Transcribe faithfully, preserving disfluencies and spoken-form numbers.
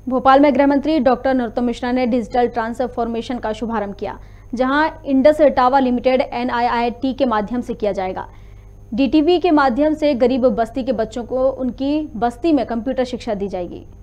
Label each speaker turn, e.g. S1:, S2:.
S1: भोपाल में गृह मंत्री डॉक्टर नरोत्तम मिश्रा ने डिजिटल ट्रांसफॉर्मेशन का शुभारंभ किया, जहां Indus tower limited N I I T के माध्यम से किया जाएगा। डी टी वी के माध्यम से गरीब बस्ती के बच्चों को उनकी बस्ती में कंप्यूटर शिक्षा दी जाएगी।